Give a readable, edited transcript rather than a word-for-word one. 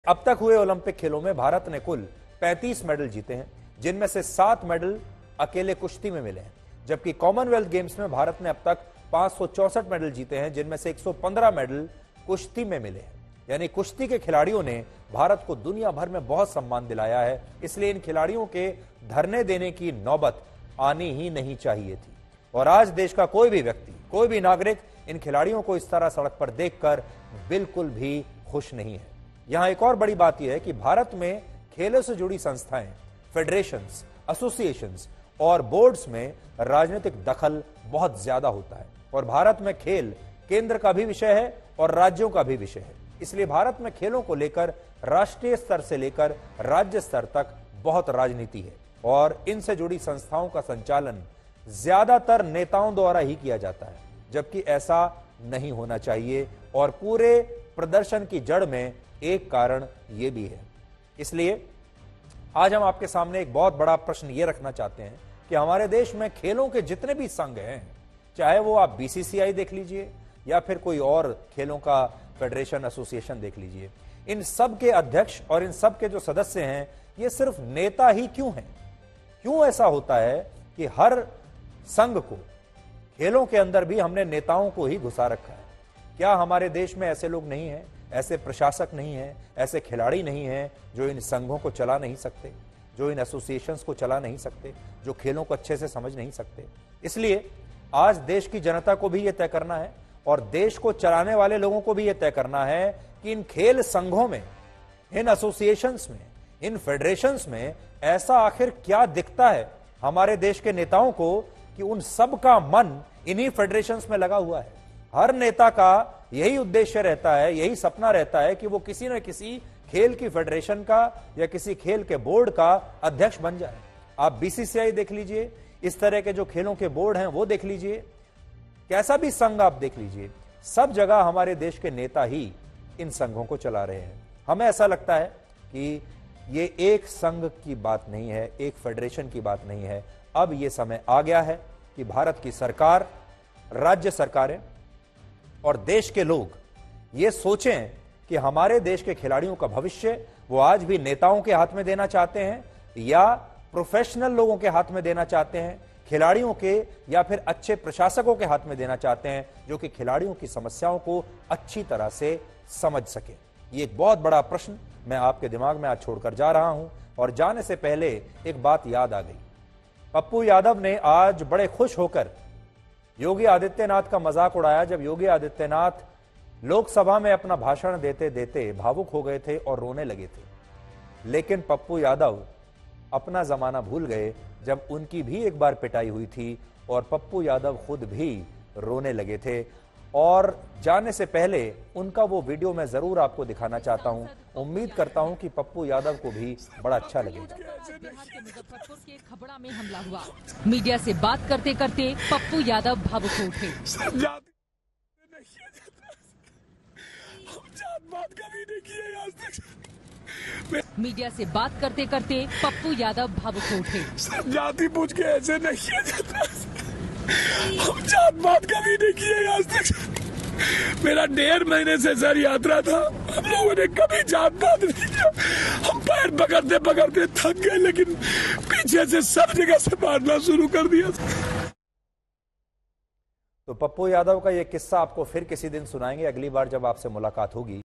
अब तक हुए ओलंपिक खेलों में भारत ने कुल 35 मेडल जीते हैं, जिनमें से 7 मेडल अकेले कुश्ती में मिले हैं। जबकि कॉमनवेल्थ गेम्स में भारत ने अब तक 564 मेडल जीते हैं, जिनमें से 115 मेडल कुश्ती में मिले हैं। यानी कुश्ती के खिलाड़ियों ने भारत को दुनिया भर में बहुत सम्मान दिलाया है। इसलिए इन खिलाड़ियों के धरने देने की नौबत आनी ही नहीं चाहिए थी। और आज देश का कोई भी व्यक्ति, कोई भी नागरिक इन खिलाड़ियों को इस तरह सड़क पर देखकर बिल्कुल भी खुश नहीं है। यहां एक और बड़ी बात यह है कि भारत में खेलों से जुड़ी संस्थाएं, फेडरेशंस, एसोसिएशंस और बोर्ड्स में राजनीतिक दखल बहुत ज्यादा होता है। और भारत में खेल केंद्र का भी विषय है और राज्यों का भी विषय है। इसलिए भारत में खेलों को लेकर राष्ट्रीय स्तर से लेकर राज्य स्तर तक बहुत राजनीति है और इनसे जुड़ी संस्थाओं का संचालन ज्यादातर नेताओं द्वारा ही किया जाता है, जबकि ऐसा नहीं होना चाहिए। और पूरे प्रदर्शन की जड़ में एक कारण यह भी है। इसलिए आज हम आपके सामने एक बहुत बड़ा प्रश्न यह रखना चाहते हैं कि हमारे देश में खेलों के जितने भी संघ हैं, चाहे वो आप बीसीसीआई देख लीजिए या फिर कोई और खेलों का फेडरेशन, एसोसिएशन देख लीजिए, इन सब के अध्यक्ष और इन सब के जो सदस्य हैं, ये सिर्फ नेता ही क्यों हैं? क्यों ऐसा होता है कि हर संघ को, खेलों के अंदर भी हमने नेताओं को ही घुसा रखा है? क्या हमारे देश में ऐसे लोग नहीं हैं, ऐसे प्रशासक नहीं हैं, ऐसे खिलाड़ी नहीं हैं जो इन संघों को चला नहीं सकते, जो इन एसोसिएशंस को चला नहीं सकते, जो खेलों को अच्छे से समझ नहीं सकते? इसलिए आज देश की जनता को भी यह तय करना है और देश को चलाने वाले लोगों को भी यह तय करना है कि इन खेल संघों में, इन एसोसिएशंस में, इन फेडरेशंस में ऐसा आखिर क्या दिखता है हमारे देश के नेताओं को कि उन सब का मन इन्हीं फेडरेशंस में लगा हुआ है। हर नेता का यही उद्देश्य रहता है, यही सपना रहता है कि वो किसी न किसी खेल की फेडरेशन का या किसी खेल के बोर्ड का अध्यक्ष बन जाए। आप बीसीसीआई देख लीजिए, इस तरह के जो खेलों के बोर्ड हैं वो देख लीजिए, कैसा भी संघ आप देख लीजिए, सब जगह हमारे देश के नेता ही इन संघों को चला रहे हैं। हमें ऐसा लगता है कि ये एक संघ की बात नहीं है, एक फेडरेशन की बात नहीं है। अब ये समय आ गया है कि भारत की सरकार, राज्य सरकारें और देश के लोग ये सोचें कि हमारे देश के खिलाड़ियों का भविष्य वो आज भी नेताओं के हाथ में देना चाहते हैं या प्रोफेशनल लोगों के हाथ में देना चाहते हैं, खिलाड़ियों के या फिर अच्छे प्रशासकों के हाथ में देना चाहते हैं जो कि खिलाड़ियों की समस्याओं को अच्छी तरह से समझ सके। ये एक बहुत बड़ा प्रश्न मैं आपके दिमाग में आज छोड़कर जा रहा हूं। और जाने से पहले एक बात याद आ गई। पप्पू यादव ने आज बड़े खुश होकर योगी आदित्यनाथ का मजाक उड़ाया जब योगी आदित्यनाथ लोकसभा में अपना भाषण देते देते भावुक हो गए थे और रोने लगे थे। लेकिन पप्पू यादव अपना जमाना भूल गए जब उनकी भी एक बार पिटाई हुई थी और पप्पू यादव खुद भी रोने लगे थे। और जाने से पहले उनका वो वीडियो मैं जरूर आपको दिखाना चाहता हूं। उम्मीद करता हूं कि पप्पू यादव को भी बड़ा अच्छा लगेगा। बिहार के मुजफ्फरपुर के खबड़ा में हमला हुआ। मीडिया से बात करते करते पप्पू यादव भावुक हो उठे। मीडिया से बात करते करते पप्पू यादव भावुक हो उठे। जाति पूछ के ऐसे नहीं किया जाता, हम जात बात कभी नहीं किए आज तक। मेरा 1.5 महीने से सर यात्रा था, हम लोगों ने कभी जात बात नहीं किया। हम पैर पकड़ते पकड़ते थक गए, लेकिन पीछे से सब जगह से मारना शुरू कर दिया। तो पप्पू यादव का ये किस्सा आपको फिर किसी दिन सुनाएंगे, अगली बार जब आपसे मुलाकात होगी।